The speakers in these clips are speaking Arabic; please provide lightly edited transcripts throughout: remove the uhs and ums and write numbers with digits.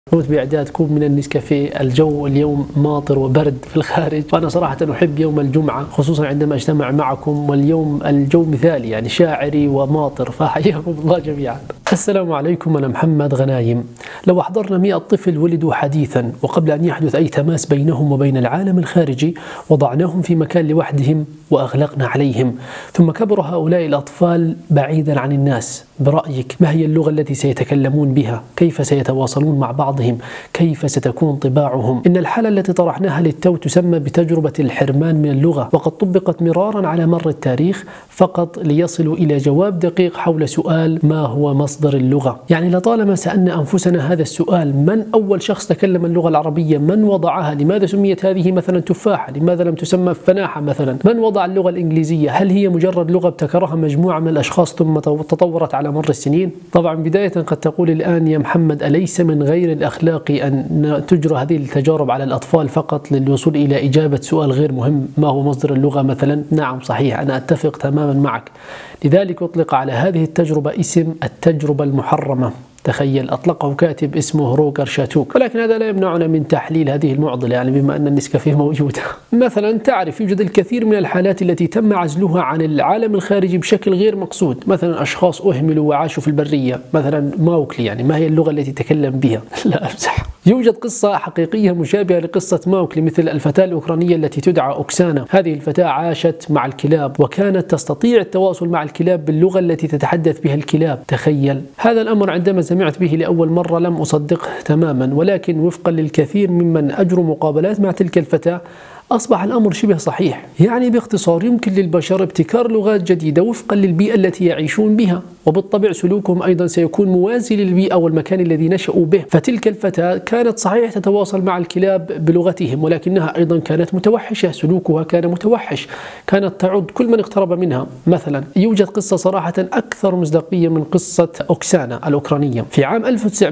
قمت بإعداد كوب من النسكافيه. الجو اليوم ماطر وبرد في الخارج، وأنا صراحة أحب يوم الجمعة خصوصا عندما أجتمع معكم، واليوم الجو مثالي يعني شاعري وماطر، فحياكم الله جميعا. السلام عليكم، أنا محمد غنايم. لو أحضرنا 100 طفل ولدوا حديثا وقبل أن يحدث أي تماس بينهم وبين العالم الخارجي، وضعناهم في مكان لوحدهم وأغلقنا عليهم، ثم كبر هؤلاء الأطفال بعيدا عن الناس، برأيك ما هي اللغة التي سيتكلمون بها؟ كيف سيتواصلون مع بعضهم؟ كيف ستكون طباعهم؟ إن الحالة التي طرحناها للتو تسمى بتجربة الحرمان من اللغة، وقد طبقت مرارا على مر التاريخ فقط ليصلوا إلى جواب دقيق حول سؤال: ما هو مصدر اللغة؟ يعني لطالما سألنا أنفسنا هذا السؤال: من أول شخص تكلم اللغة العربية؟ من وضعها؟ لماذا سميت هذه مثلا تفاحة؟ لماذا لم تسمى فناحة مثلا؟ من وضع اللغة الإنجليزية؟ هل هي مجرد لغة ابتكرها مجموعة من الأشخاص ثم تطورت على مر السنين؟ طبعا بداية قد تقول الآن: يا محمد، أليس من غير الأخلاق أن تجرى هذه التجارب على الأطفال فقط للوصول إلى إجابة سؤال غير مهم: ما هو مصدر اللغة مثلا؟ نعم صحيح، أنا أتفق تماما معك. لذلك أطلق على هذه التجربة اسم التجربة المحرمة. تخيل، أطلقه كاتب اسمه روجر شاتوك، ولكن هذا لا يمنعنا من تحليل هذه المعضلة، يعني بما أن النسكافيه موجودة. مثلا تعرف، يوجد الكثير من الحالات التي تم عزلها عن العالم الخارجي بشكل غير مقصود، مثلا أشخاص أهملوا وعاشوا في البرية، مثلا ماوكلي، يعني ما هي اللغة التي تكلم بها؟ لا أمزح. يوجد قصة حقيقية مشابهة لقصة ماوكلي، مثل الفتاة الأوكرانية التي تدعى أوكسانا. هذه الفتاة عاشت مع الكلاب وكانت تستطيع التواصل مع الكلاب باللغة التي تتحدث بها الكلاب. تخيل هذا الأمر، عندما سمعت به لأول مرة لم أصدقه تماما، ولكن وفقا للكثير ممن أجروا مقابلات مع تلك الفتاة أصبح الأمر شبه صحيح. يعني باختصار، يمكن للبشر ابتكار لغات جديدة وفقا للبيئة التي يعيشون بها، وبالطبع سلوكهم أيضا سيكون موازي للبيئة والمكان الذي نشأوا به. فتلك الفتاة كانت صحيح تتواصل مع الكلاب بلغتهم، ولكنها أيضا كانت متوحشة، سلوكها كان متوحش، كانت تعض كل من اقترب منها. مثلا يوجد قصة صراحة أكثر مصداقية من قصة أوكسانا الأوكرانية. في عام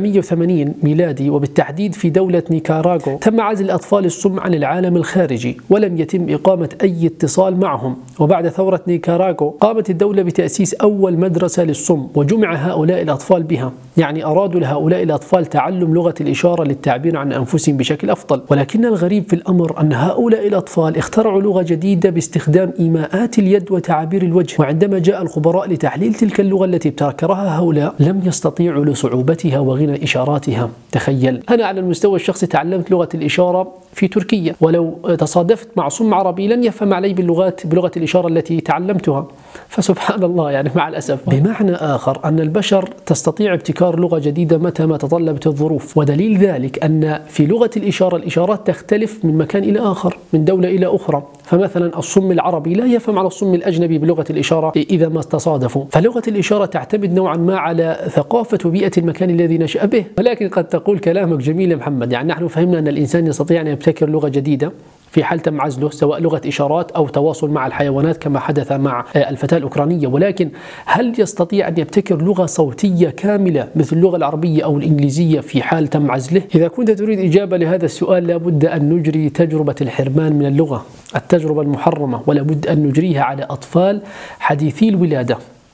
1980 ميلادي، وبالتحديد في دولة نيكاراغو، تم عزل الأطفال الصم عن العالم الخارجي ولم يتم إقامة أي اتصال معهم. وبعد ثورة نيكاراغو قامت الدولة بتأسيس أول مدرسة للصم، وجمع هؤلاء الأطفال بها. يعني أرادوا لهؤلاء الأطفال تعلم لغة الإشارة للتعبير عن أنفسهم بشكل أفضل. ولكن الغريب في الأمر أن هؤلاء الأطفال اخترعوا لغة جديدة باستخدام إيماءات اليد وتعابير الوجه، وعندما جاء الخبراء لتحليل تلك اللغة التي ابتكرها هؤلاء لم يستطيعوا لصعوبتها وغنى إشاراتها. تخيل، أنا على المستوى الشخصي تعلمت لغة الإشارة في تركيا، ولو تصادفت مع صم عربي لن يفهم علي بلغة الإشارة التي تعلمتها. فسبحان الله، يعني مع الأسف. بمعنى آخر، أن البشر تستطيع ابتكار لغة جديدة متى ما تطلبت الظروف، ودليل ذلك أن في لغة الإشارة الإشارات تختلف من مكان إلى آخر، من دولة إلى أخرى. فمثلا الصم العربي لا يفهم على الصم الأجنبي بلغة الإشارة إذا ما تصادفوا. فلغة الإشارة تعتمد نوعا ما على ثقافة وبيئة المكان الذي نشأ به. ولكن قد تقول كلامك جميل يا محمد، يعني نحن فهمنا أن الإنسان يستطيع أن يبتكر لغة جديدة في حال تم عزله، سواء لغة إشارات أو تواصل مع الحيوانات كما حدث مع الفتاة الأوكرانية. ولكن هل يستطيع أن يبتكر لغة صوتية كاملة مثل اللغة العربية أو الإنجليزية في حال تم عزله؟ إذا كنت تريد إجابة لهذا السؤال لابد أن نجري تجربة الحرمان من اللغة، التجربة المحرمة، ولابد أن نجريها على أطفال حديثي الولادة.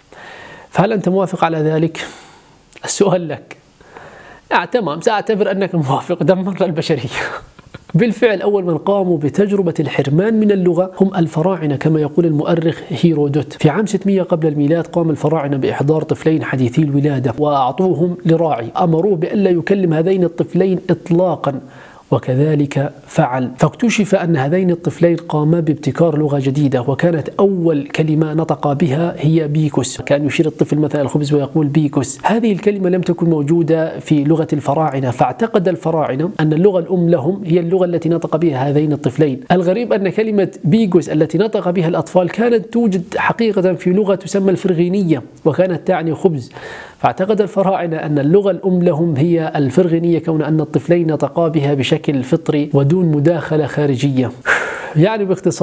فهل أنت موافق على ذلك؟ السؤال لك. تمام، سأعتبر أنك موافق. دمرنا البشرية. بالفعل أول من قاموا بتجربة الحرمان من اللغة هم الفراعنة، كما يقول المؤرخ هيرودوت. في عام 600 قبل الميلاد قام الفراعنة بإحضار طفلين حديثي الولادة وأعطوهم لراعي، أمروه بألا يكلم هذين الطفلين إطلاقا، وكذلك فعل. فاكتشف أن هذين الطفلين قاما بابتكار لغة جديدة، وكانت أول كلمة نطق بها هي بيكوس. كان يشير الطفل مثلا الخبز ويقول بيكوس. هذه الكلمة لم تكن موجودة في لغة الفراعنة، فاعتقد الفراعنة أن اللغة الأم لهم هي اللغة التي نطق بها هذين الطفلين. الغريب أن كلمة بيكوس التي نطق بها الأطفال كانت توجد حقيقة في لغة تسمى الفرغينية، وكانت تعني خبز. فاعتقد الفراعنة أن اللغة الأم لهم هي الفرغينية، كون أن الطفلين نطقا بها بشكل فطري ودون مداخلة خارجية. يعني باختصار،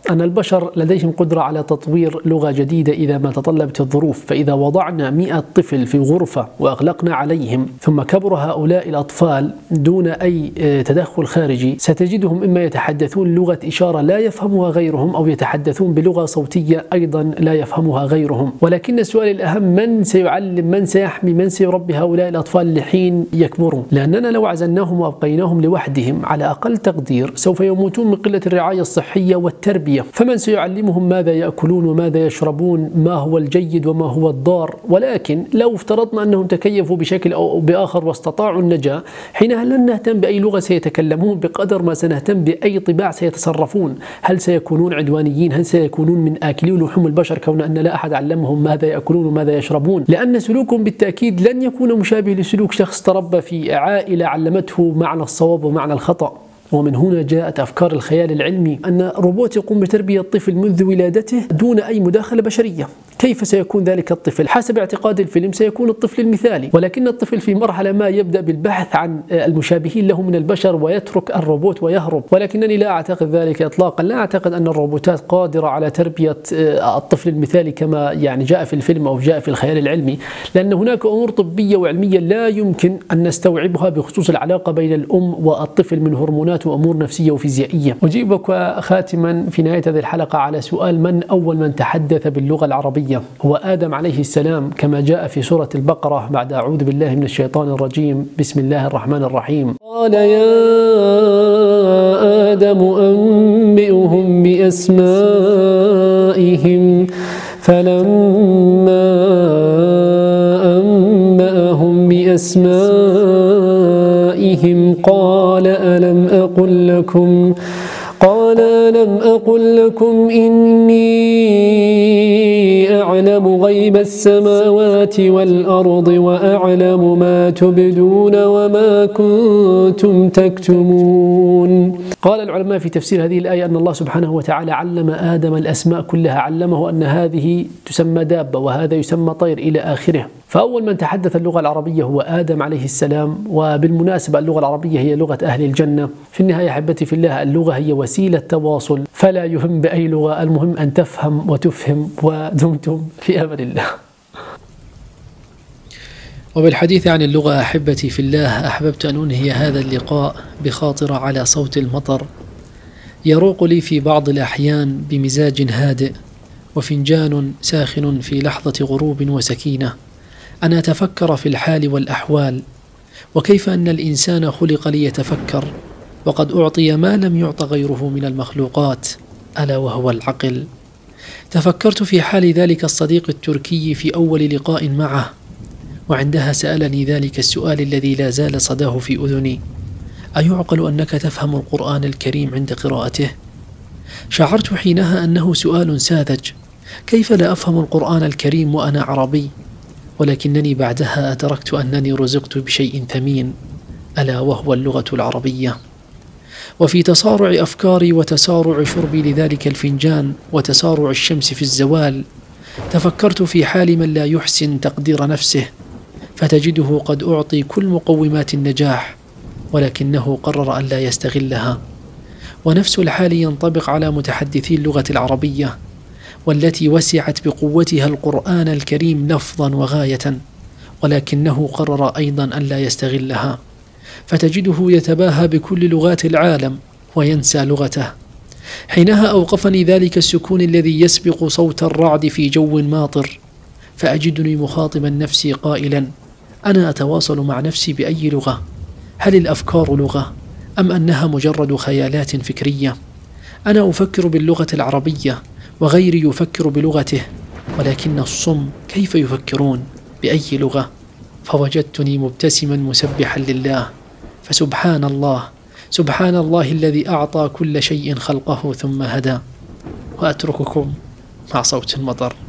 أن البشر لديهم قدرة على تطوير لغة جديدة إذا ما تطلبت الظروف. فإذا وضعنا 100 طفل في غرفة وأغلقنا عليهم ثم كبر هؤلاء الأطفال دون أي تدخل خارجي، ستجدهم إما يتحدثون لغة إشارة لا يفهمها غيرهم، أو يتحدثون بلغة صوتية أيضا لا يفهمها غيرهم. ولكن السؤال الأهم: من سيعلم، من سيحمي، من سيربي هؤلاء الأطفال لحين يكبرون؟ لأننا لو عزلناهم وأبقيناهم لوحدهم على أقل تقدير سوف يموتون من قلة الرعاية الصحية والتربية. فمن سيعلمهم ماذا يأكلون وماذا يشربون، ما هو الجيد وما هو الضار؟ ولكن لو افترضنا أنهم تكيفوا بشكل أو بآخر واستطاعوا النجاة، حينها لن نهتم بأي لغة سيتكلمون بقدر ما سنهتم بأي طباع سيتصرفون. هل سيكونون عدوانيين؟ هل سيكونون من آكلي لحوم البشر كون أن لا أحد علمهم ماذا يأكلون وماذا يشربون؟ لأن سلوكهم بالتأكيد لن يكون مشابه لسلوك شخص تربى في عائلة علمته معنى الصواب ومعنى الخطأ. ومن هنا جاءت أفكار الخيال العلمي أن روبوت يقوم بتربية الطفل منذ ولادته دون أي مداخلة بشرية. كيف سيكون ذلك الطفل؟ حسب اعتقاد الفيلم سيكون الطفل المثالي، ولكن الطفل في مرحلة ما يبدأ بالبحث عن المشابهين له من البشر ويترك الروبوت ويهرب. ولكنني لا أعتقد ذلك إطلاقا. لا أعتقد أن الروبوتات قادرة على تربية الطفل المثالي كما جاء في الفيلم أو جاء في الخيال العلمي، لأن هناك أمور طبية وعلمية لا يمكن أن نستوعبها بخصوص العلاقة بين الأم والطفل من هرمونات وأمور نفسية وفيزيائية. أجيبك خاتما في نهاية هذه الحلقة على سؤال: من أول من تحدث باللغة العربية؟ هو آدم عليه السلام كما جاء في سورة البقرة بعد أعوذ بالله من الشيطان الرجيم بسم الله الرحمن الرحيم: قال يا آدم أنبئهم بأسمائهم فلما أنبأهم بأسمائهم قال ألم أقل لكم إني أعلم غيب السماوات والأرض وأعلم ما تبدون وما كنتم تكتمون. قال العلماء في تفسير هذه الآية أن الله سبحانه وتعالى علم آدم الأسماء كلها، علمه أن هذه تسمى دابة وهذا يسمى طير إلى آخره. فأول من تحدث اللغة العربية هو آدم عليه السلام. وبالمناسبة اللغة العربية هي لغة أهل الجنة. في النهاية أحبتي في الله، اللغة هي وسيلة تواصل، فلا يهم بأي لغة، المهم أن تفهم وتفهم. ودمتم في أمان الله. وبالحديث عن اللغة أحبتي في الله، أحببت أن أنهي هذا اللقاء بخاطرة على صوت المطر يروق لي في بعض الأحيان بمزاج هادئ وفنجان ساخن في لحظة غروب وسكينة، أن أتفكر في الحال والأحوال، وكيف أن الإنسان خلق ليتفكر وقد أعطي ما لم يعط غيره من المخلوقات، ألا وهو العقل. تفكرت في حال ذلك الصديق التركي في أول لقاء معه، وعندها سألني ذلك السؤال الذي لا زال صداه في أذني: أيعقل أنك تفهم القرآن الكريم عند قراءته؟ شعرت حينها أنه سؤال ساذج، كيف لا أفهم القرآن الكريم وأنا عربي؟ ولكنني بعدها أدركت أنني رزقت بشيء ثمين، ألا وهو اللغة العربية. وفي تصارع أفكاري وتسارع شربي لذلك الفنجان وتسارع الشمس في الزوال، تفكرت في حال من لا يحسن تقدير نفسه، فتجده قد أعطي كل مقومات النجاح ولكنه قرر أن لا يستغلها. ونفس الحال ينطبق على متحدثي اللغة العربية، والتي وسعت بقوتها القرآن الكريم لفظا وغاية، ولكنه قرر أيضا أن لا يستغلها، فتجده يتباهى بكل لغات العالم وينسى لغته. حينها أوقفني ذلك السكون الذي يسبق صوت الرعد في جو ماطر، فأجدني مخاطبا نفسي قائلا: أنا أتواصل مع نفسي بأي لغة؟ هل الأفكار لغة أم أنها مجرد خيالات فكرية؟ أنا أفكر باللغة العربية وغيري يفكر بلغته، ولكن الصم كيف يفكرون بأي لغة؟ فوجدتني مبتسما مسبحا لله، فسبحان الله، سبحان الله الذي أعطى كل شيء خلقه ثم هدى. وأترككم مع صوت المطر.